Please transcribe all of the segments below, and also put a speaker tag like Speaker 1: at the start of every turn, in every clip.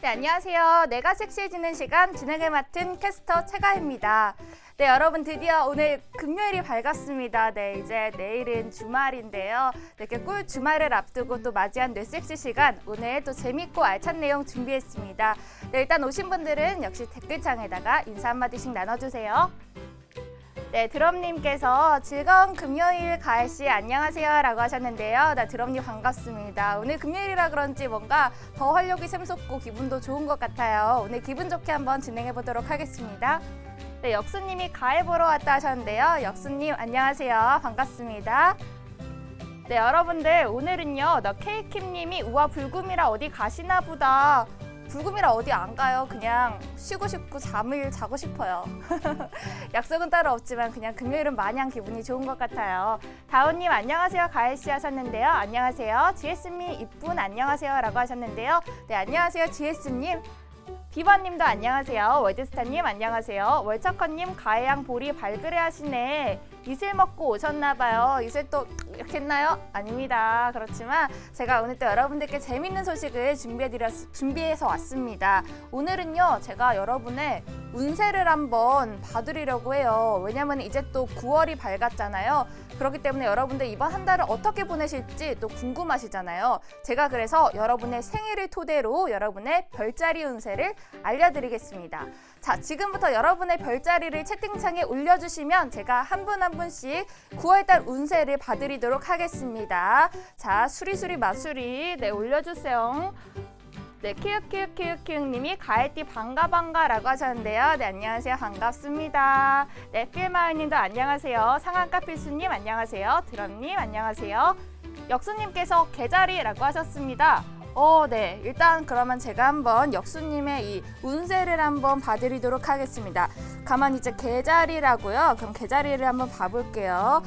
Speaker 1: 네, 안녕하세요. 내가 섹시해지는 시간 진행을 맡은 캐스터 최가입니다. 네, 여러분 드디어 오늘 금요일이 밝았습니다. 네, 이제 내일은 주말인데요. 이렇게 꿀 주말을 앞두고 또 맞이한 뇌섹시 시간, 오늘 또 재밌고 알찬 내용 준비했습니다. 네, 일단 오신 분들은 역시 댓글창에다가 인사 한마디씩 나눠주세요. 네, 드럼님께서 즐거운 금요일 가을씨 안녕하세요 라고 하셨는데요. 네, 드럼님 반갑습니다. 오늘 금요일이라 그런지 뭔가 더 활력이 샘솟고 기분도 좋은 것 같아요. 오늘 기분 좋게 한번 진행해 보도록 하겠습니다. 네, 역수님이 가을 보러 왔다 하셨는데요. 역수님 안녕하세요. 반갑습니다. 네, 여러분들 오늘은요. 케이킴님이 우와 불금이라 어디 가시나 보다. 불금이라 어디 안 가요. 그냥 쉬고 싶고 잠을 자고 싶어요. 약속은 따로 없지만 그냥 금요일은 마냥 기분이 좋은 것 같아요. 다운님 안녕하세요. 가을씨 하셨는데요. 안녕하세요. GS님 이쁜 안녕하세요 라고 하셨는데요. 네, 안녕하세요 GS님. 비버님도 안녕하세요. 월드스타님 안녕하세요. 월처커님 가해양 보리 발그레 하시네. 이슬 먹고 오셨나봐요. 이슬 또 이렇게 했나요? 아닙니다. 그렇지만 제가 오늘 또 여러분들께 재밌는 소식을 준비해서 왔습니다. 오늘은요 제가 여러분의 운세를 한번 봐드리려고 해요. 왜냐면 이제 또 9월이 밝았잖아요. 그렇기 때문에 여러분들 이번 한 달을 어떻게 보내실지 또 궁금하시잖아요. 제가 그래서 여러분의 생일을 토대로 여러분의 별자리 운세를 알려드리겠습니다. 자, 지금부터 여러분의 별자리를 채팅창에 올려주시면 제가 한 분 한 분씩 9월달 운세를 봐드리도록 하겠습니다. 자, 수리수리 마수리 네 올려주세요. 네, 키읔키읔키읔키읔님이 가을띠 반가반가라고 하셨는데요. 네, 안녕하세요. 반갑습니다. 네, 필마을님도 안녕하세요. 상한카필수님 안녕하세요. 드럼님 안녕하세요. 역수님께서 개자리라고 하셨습니다. 네, 일단 그러면 제가 한번 역수님의 이 운세를 한번 봐드리도록 하겠습니다. 가만히 이제 개자리라고요. 그럼 개자리를 한번 봐볼게요.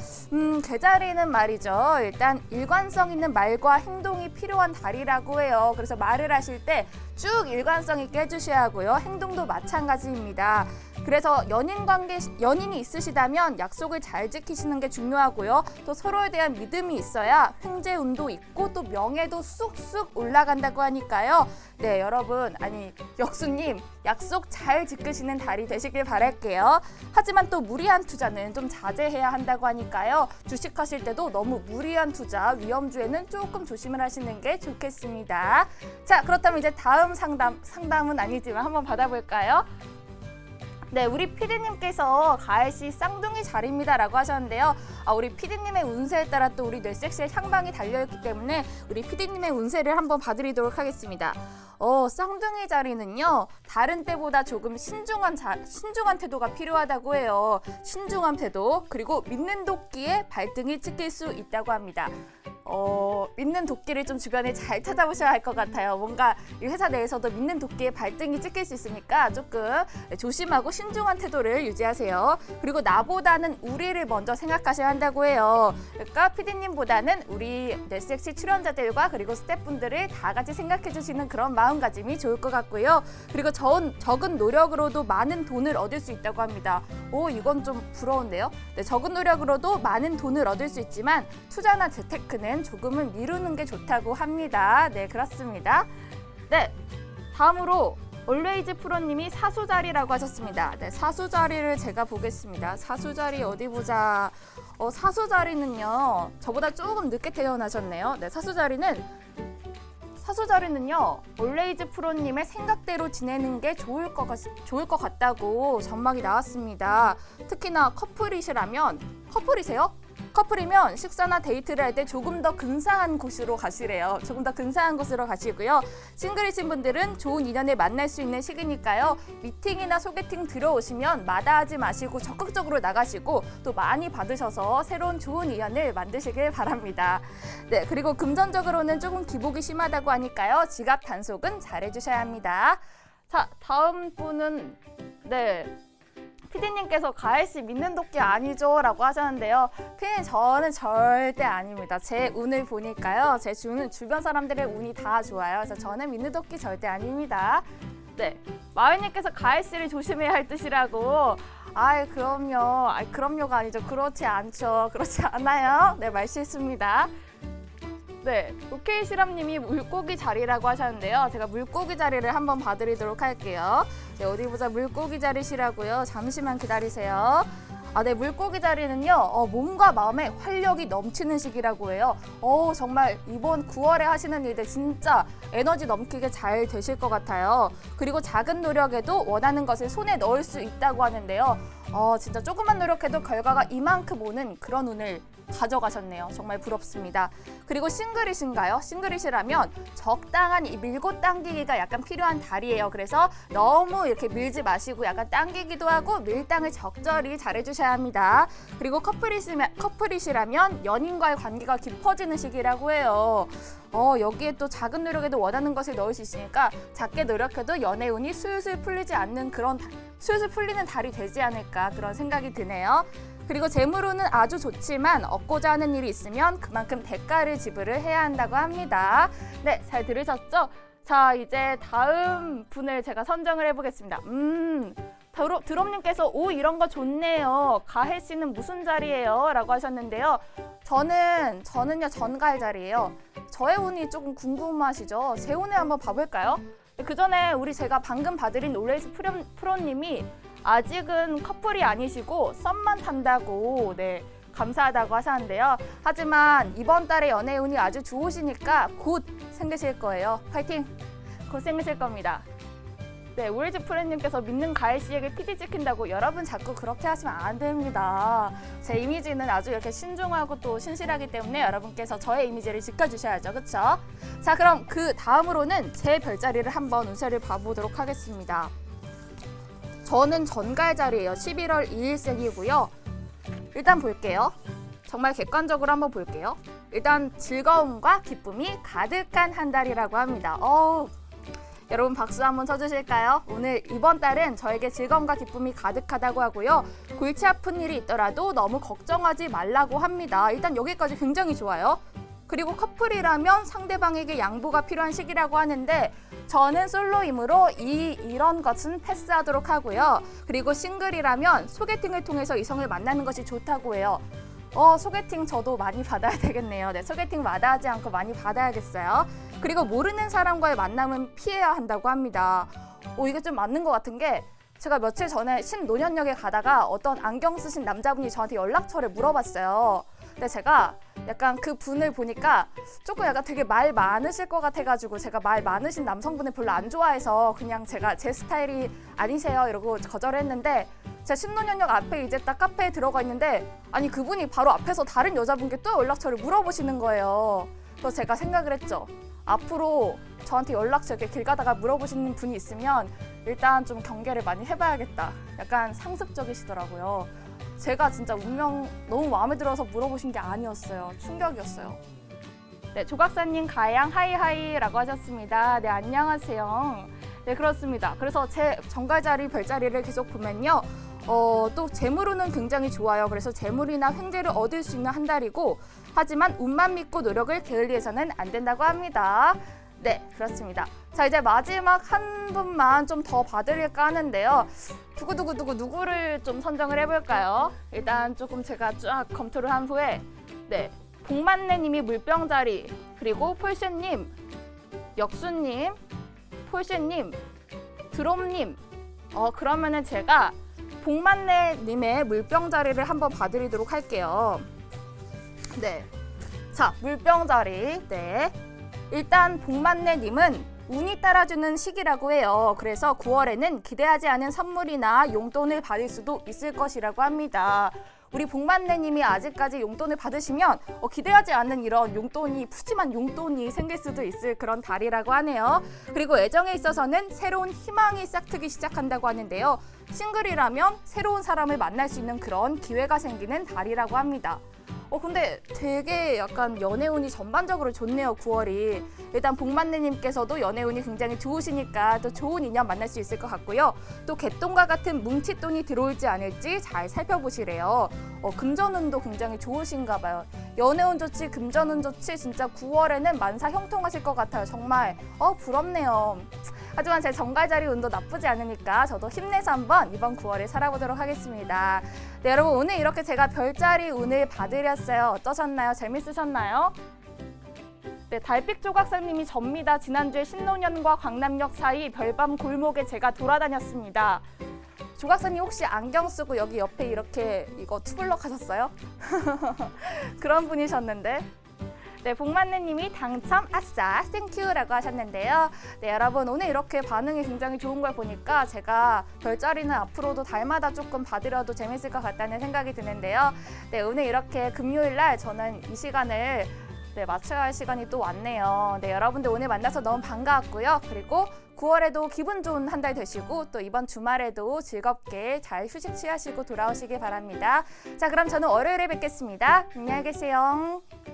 Speaker 1: 개자리는 말이죠. 일단 일관성 있는 말과 행동이 필요한 달이라고 해요. 그래서 말을 하실 때 쭉 일관성 있게 해주셔야 하고요. 행동도 마찬가지입니다. 그래서 연인이 있으시다면 약속을 잘 지키시는 게 중요하고요. 또 서로에 대한 믿음이 있어야 횡재운도 있고 또 명예도 쑥쑥 올라간다고 하니까요. 네, 여러분, 아니 역수님 약속 잘 지키시는 달이 되시길 바랄게요. 하지만 또 무리한 투자는 좀 자제해야 한다고 하니까요. 주식하실 때도 너무 무리한 투자, 위험주에는 조금 조심을 하시는 게 좋겠습니다. 자, 그렇다면 이제 다음 상담은 아니지만 한번 받아볼까요? 네, 우리 피디님께서 가을씨 쌍둥이 자리입니다 라고 하셨는데요. 우리 피디님의 운세에 따라 또 우리 뇌섹시의 향방이 달려있기 때문에 우리 피디님의 운세를 한번 봐드리도록 하겠습니다. 쌍둥이 자리는요, 다른 때보다 조금 신중한 태도가 필요하다고 해요. 신중한 태도, 그리고 믿는 도끼에 발등이 찍힐 수 있다고 합니다. 믿는 도끼를 좀 주변에 잘 찾아보셔야 할 것 같아요. 뭔가 이 회사 내에서도 믿는 도끼에 발등이 찍힐 수 있으니까 조금 조심하고 신중한 태도를 유지하세요. 그리고 나보다는 우리를 먼저 생각하셔야 한다고 해요. 그러니까 피디님보다는 우리 뇌섹시 출연자들과 그리고 스태프분들을 다 같이 생각해 주시는 그런 마음가짐이 좋을 것 같고요. 그리고 적은 노력으로도 많은 돈을 얻을 수 있다고 합니다. 이건 좀 부러운데요. 네, 적은 노력으로도 많은 돈을 얻을 수 있지만 투자나 재테크는 조금은 미루는 게 좋다고 합니다. 네, 그렇습니다. 네, 다음으로 올웨이즈 프로님이 사수자리라고 하셨습니다. 네, 사수자리를 제가 보겠습니다. 사수자리 어디 보자. 사수자리는요, 저보다 조금 늦게 태어나셨네요. 네, 사수자리는요, 올웨이즈 프로님의 생각대로 지내는 게 좋을 것 같다고 전망이 나왔습니다. 특히나 커플이면 식사나 데이트를 할 때 조금 더 근사한 곳으로 가시래요. 조금 더 근사한 곳으로 가시고요. 싱글이신 분들은 좋은 인연을 만날 수 있는 시기니까요. 미팅이나 소개팅 들어오시면 마다하지 마시고 적극적으로 나가시고 또 많이 받으셔서 새로운 좋은 인연을 만드시길 바랍니다. 네, 그리고 금전적으로는 조금 기복이 심하다고 하니까요. 지갑 단속은 잘해주셔야 합니다. 자, 다음 분은 피디님께서 가을씨 믿는 도끼 아니죠? 라고 하셨는데요. 피디님, 저는 절대 아닙니다. 제 운을 보니까요. 제 주변 사람들의 운이 다 좋아요. 그래서 저는 믿는 도끼 절대 아닙니다. 네, 마을님께서 가을씨를 조심해야 할 뜻이라고. 그럼요가 아니죠. 그렇지 않죠. 그렇지 않아요. 네, 말실수입니다. 네, 오케이 시람님이 물고기 자리라고 하셨는데요. 제가 물고기 자리를 한번 봐드리도록 할게요. 네, 어디 보자. 물고기 자리시라고요. 잠시만 기다리세요. 네, 물고기 자리는요, 몸과 마음에 활력이 넘치는 시기라고 해요. 정말 이번 9월에 하시는 일들 진짜 에너지 넘치게 잘 되실 것 같아요. 그리고 작은 노력에도 원하는 것을 손에 넣을 수 있다고 하는데요. 진짜 조금만 노력해도 결과가 이만큼 오는 그런 운을 가져가셨네요. 정말 부럽습니다. 그리고 싱글이신가요? 싱글이시라면 적당한 이 밀고 당기기가 약간 필요한 달이에요. 그래서 너무 이렇게 밀지 마시고 약간 당기기도 하고 밀당을 적절히 잘해주셔야 합니다. 그리고 커플이시라면 연인과의 관계가 깊어지는 시기라고 해요. 여기에 또 작은 노력에도 원하는 것을 넣을 수 있으니까 작게 노력해도 연애운이 술술 풀리지 않는 그런 술술 풀리는 달이 되지 않을까 그런 생각이 드네요. 그리고 재물운은 아주 좋지만 얻고자 하는 일이 있으면 그만큼 대가를 지불을 해야 한다고 합니다. 네, 잘 들으셨죠? 자, 이제 다음 분을 제가 선정을 해보겠습니다. 드럼님께서 오 이런 거 좋네요. 가혜 씨는 무슨 자리예요? 라고 하셨는데요. 저는요 전가의 자리예요. 저의 운이 조금 궁금하시죠? 제 운을 한번 봐볼까요? 그 전에 제가 방금 봐드린 올레이스 프로님이 아직은 커플이 아니시고 썸만 탄다고 감사하다고 하셨는데요. 하지만 이번 달에 연애운이 아주 좋으시니까 곧 생기실 거예요. 파이팅! 곧 생기실 겁니다. 네, 올레이스 프로님께서 믿는 가혜 씨에게 PD 찍힌다고 여러분 자꾸 그렇게 하시면 안 됩니다. 제 이미지는 아주 이렇게 신중하고 또 신실하기 때문에 여러분께서 저의 이미지를 지켜주셔야죠. 그렇죠? 자, 그럼 그 다음으로는 제 별자리를 한번 운세를 봐보도록 하겠습니다. 저는 전가의 자리예요. 11월 2일생이고요. 일단 볼게요. 정말 객관적으로 한번 볼게요. 일단 즐거움과 기쁨이 가득한 한 달이라고 합니다. 여러분 박수 한번 쳐주실까요? 오늘 이번 달은 저에게 즐거움과 기쁨이 가득하다고 하고요. 골치 아픈 일이 있더라도 너무 걱정하지 말라고 합니다. 일단 여기까지 굉장히 좋아요. 그리고 커플이라면 상대방에게 양보가 필요한 시기라고 하는데 저는 솔로이므로 이런 것은 패스하도록 하고요. 그리고 싱글이라면 소개팅을 통해서 이성을 만나는 것이 좋다고 해요. 소개팅 저도 많이 받아야 되겠네요. 네, 소개팅 마다하지 않고 많이 받아야겠어요. 그리고 모르는 사람과의 만남은 피해야 한다고 합니다. 이게 좀 맞는 것 같은 게 제가 며칠 전에 신논현역에 가다가 어떤 안경 쓰신 남자분이 저한테 연락처를 물어봤어요. 근데 제가 약간 그 분을 보니까 조금 약간 되게 말 많으실 것 같아가지고 제가 말 많으신 남성분을 별로 안 좋아해서 그냥 제가 제 스타일이 아니세요 이러고 거절했는데 제가 신논현역 앞에 이제 딱 카페에 들어가 있는데 아니 그분이 바로 앞에서 다른 여자분께 또 연락처를 물어보시는 거예요. 그래서 제가 생각을 했죠. 앞으로 저한테 연락처 이렇게 길 가다가 물어보시는 분이 있으면 일단 좀 경계를 많이 해봐야겠다. 약간 상습적이시더라고요. 제가 진짜 운명 너무 마음에 들어서 물어보신 게 아니었어요. 충격이었어요. 네, 조각사님 가양 하이하이라고 하셨습니다. 네, 안녕하세요. 네, 그렇습니다. 그래서 제 정갈자리 별자리를 계속 보면요. 또 재물운은 굉장히 좋아요. 그래서 재물이나 횡재를 얻을 수 있는 한 달이고 하지만 운만 믿고 노력을 게을리해서는 안 된다고 합니다. 네, 그렇습니다. 자, 이제 마지막 한 분만 좀 더 봐드릴까 하는데요. 누구를 좀 선정을 해볼까요? 일단 조금 제가 쫙 검토를 한 후에 네, 복만내님이 물병자리, 그리고 폴쉐님, 역수님, 폴쉐님, 드롬님. 그러면은 제가 복만내님의 물병자리를 한번 봐드리도록 할게요. 네, 자, 물병자리. 네. 일단 복만내님은 운이 따라주는 시기라고 해요. 그래서 9월에는 기대하지 않은 선물이나 용돈을 받을 수도 있을 것이라고 합니다. 우리 복만내님이 아직까지 용돈을 받으시면 기대하지 않는 이런 푸짐한 용돈이 생길 수도 있을 그런 달이라고 하네요. 그리고 애정에 있어서는 새로운 희망이 싹트기 시작한다고 하는데요. 싱글이라면 새로운 사람을 만날 수 있는 그런 기회가 생기는 달이라고 합니다. 근데 되게 약간 연애운이 전반적으로 좋네요, 9월이. 일단 복만내님께서도 연애운이 굉장히 좋으시니까 또 좋은 인연 만날 수 있을 것 같고요. 또 개똥과 같은 뭉칫돈이 들어올지 않을지 잘 살펴보시래요. 금전운도 굉장히 좋으신가 봐요. 연애운 좋지, 금전운 좋지, 진짜 9월에는 만사 형통하실 것 같아요. 정말 부럽네요. 하지만 제 정갈자리 운도 나쁘지 않으니까 저도 힘내서 한번 이번 9월을 살아보도록 하겠습니다. 네, 여러분 오늘 이렇게 제가 별자리 운을 봐드렸어요. 어떠셨나요? 재밌으셨나요? 네, 달빛 조각상님이 접니다. 지난주에 신논현과 광남역 사이 별밤 골목에 제가 돌아다녔습니다. 조각사님 혹시 안경 쓰고 여기 옆에 이렇게 이거 투블럭 하셨어요? 그런 분이셨는데. 네, 복만네님이 당첨 아싸 땡큐라고 하셨는데요. 네, 여러분 오늘 이렇게 반응이 굉장히 좋은 걸 보니까 제가 별자리는 앞으로도 달마다 조금 받으려도 재밌을 것 같다는 생각이 드는데요. 네, 오늘 이렇게 금요일 날 저는 이 시간을 마쳐야 할 시간이 또 왔네요. 네, 여러분들 오늘 만나서 너무 반가웠고요. 그리고 9월에도 기분 좋은 한 달 되시고 또 이번 주말에도 즐겁게 잘 휴식 취하시고 돌아오시길 바랍니다. 자, 그럼 저는 월요일에 뵙겠습니다. 안녕히 계세요.